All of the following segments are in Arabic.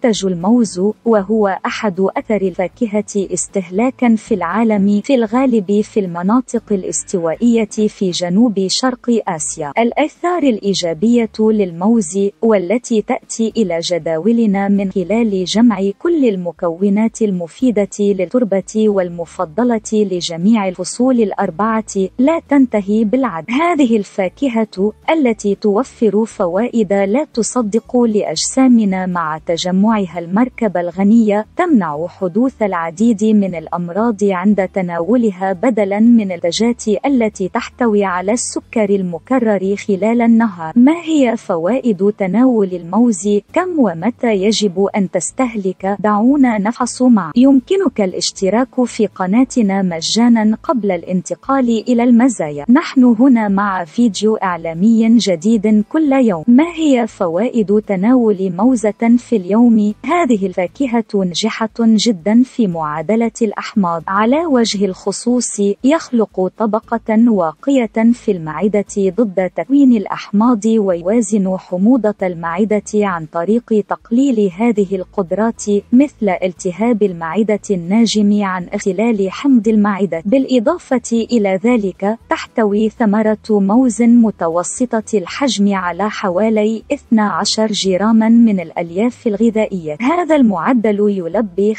ينتج الموز، وهو أحد أكثر الفاكهة استهلاكا في العالم، في الغالب في المناطق الاستوائية في جنوب شرق آسيا. الآثار الإيجابية للموز والتي تأتي إلى جداولنا من خلال جمع كل المكونات المفيدة للتربة والمفضلة لجميع الفصول الأربعة لا تنتهي بالعد. هذه الفاكهة التي توفر فوائد لا تصدق لأجسامنا مع تجمعها المركبة الغنية تمنع حدوث العديد من الأمراض عند تناولها، بدلا من المنتجات التي تحتوي على السكر المكرر خلال النهار. ما هي فوائد تناول الموز؟ كم ومتى يجب أن تستهلك؟ دعونا نفحص معا. يمكنك الاشتراك في قناتنا مجانا قبل الانتقال إلى المزايا. نحن هنا مع فيديو إعلامي جديد كل يوم. ما هي فوائد تناول موزة في اليوم؟ هذه الفاكهة ناجحة جدا في معادلة الأحماض. على وجه الخصوص يخلق طبقة واقية في المعدة ضد تكوين الأحماض، ويوازن حموضة المعدة عن طريق تقليل هذه القدرات، مثل التهاب المعدة الناجم عن اختلال حمض المعدة. بالإضافة إلى ذلك تحتوي ثمرة موز متوسطة الحجم على حوالي 12 جراما من الألياف الغذائية. هذا المعدل يلبي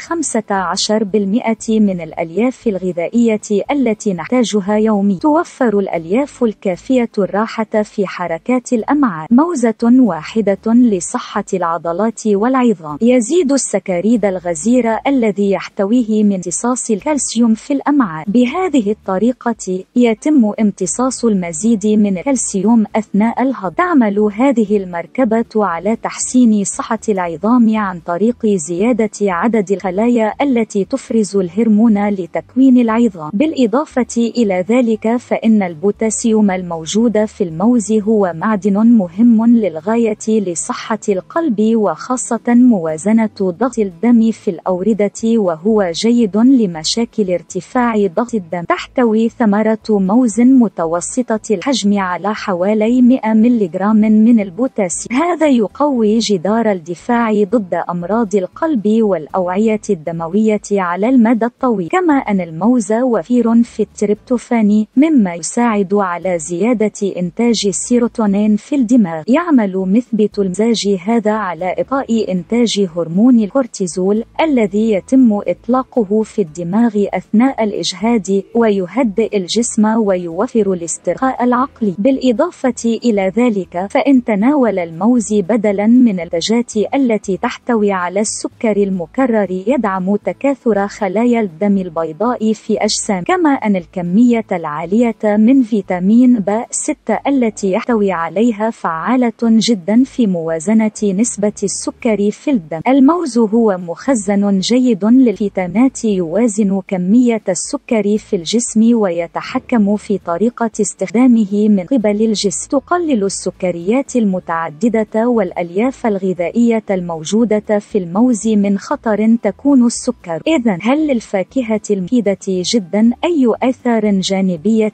15% من الألياف الغذائية التي نحتاجها يوميا. توفر الألياف الكافية الراحة في حركات الأمعاء. موزة واحدة لصحة العضلات والعظام. يزيد السكريد الغزير الذي يحتويه من امتصاص الكالسيوم في الأمعاء. بهذه الطريقة يتم امتصاص المزيد من الكالسيوم أثناء الهضم. تعمل هذه المركبة على تحسين صحة العظام عن طريق زيادة عدد الخلايا التي تفرز الهرمون لتكوين العظام. بالإضافة إلى ذلك فإن البوتاسيوم الموجود في الموز هو معدن مهم للغاية لصحة القلب، وخاصة موازنة ضغط الدم في الأوردة، وهو جيد لمشاكل ارتفاع ضغط الدم. تحتوي ثمرة موز متوسطة الحجم على حوالي 100 ملغ من البوتاسيوم. هذا يقوي جدار الدفاع ضد أمراض القلب والأوعية الدموية على المدى الطويل. كما أن الموز وفير في التريبتوفان، مما يساعد على زيادة إنتاج السيروتونين في الدماغ. يعمل مثبت المزاج هذا على إبطاء إنتاج هرمون الكورتيزول الذي يتم إطلاقه في الدماغ أثناء الإجهاد، ويهدئ الجسم ويوفر الاسترخاء العقلي. بالإضافة إلى ذلك فإن تناول الموز بدلا من المنتجات التي تحتوي على السكر المكرر يدعم تكاثر خلايا الدم البيضاء في أجسام. كما أن الكمية العالية من فيتامين B6 التي يحتوي عليها فعالة جدا في موازنة نسبة السكر في الدم. الموز هو مخزن جيد للفيتامينات، يوازن كمية السكر في الجسم ويتحكم في طريقة استخدامه من قبل الجسم. تقلل السكريات المتعددة والألياف الغذائية الموجودة في الموز من خطر تكون السكر. إذن هل للفاكهة المفيدة جدا أي آثار جانبية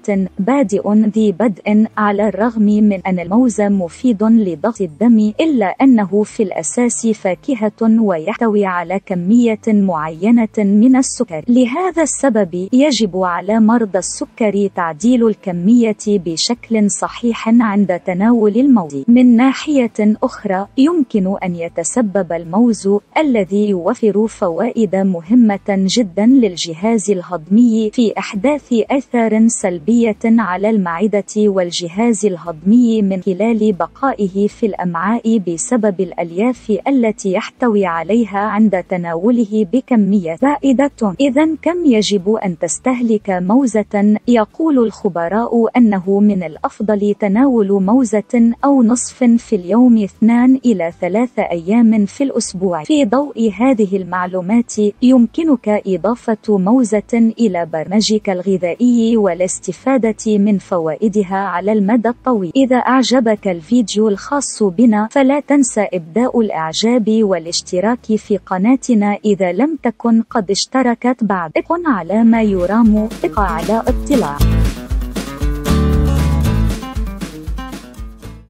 ذي بدء؟ على الرغم من أن الموز مفيد لضغط الدم، إلا أنه في الأساس فاكهة ويحتوي على كمية معينة من السكر. لهذا السبب يجب على مرضى السكر تعديل الكمية بشكل صحيح عند تناول الموز. من ناحية أخرى يمكن أن يتسبب الموز الذي يوفر فوائد مهمة جدا للجهاز الهضمي في إحداث آثار سلبية على المعدة والجهاز الهضمي من خلال بقائه في الأمعاء بسبب الألياف التي يحتوي عليها عند تناوله بكمية زائدة. إذن كم يجب أن تستهلك موزة؟ يقول الخبراء أنه من الأفضل تناول موزة أو نصف في اليوم 2 إلى 3 أيام في الأسبوع. في ضوء هذه المعلومات يمكنك إضافة موزة إلى برنامجك الغذائي والاستفادة من فوائدها على المدى الطويل. إذا أعجبك الفيديو الخاص بنا فلا تنسى إبداء الإعجاب والاشتراك في قناتنا إذا لم تكن قد اشتركت بعد. ابق على ما يرام، ابق على اطلاع.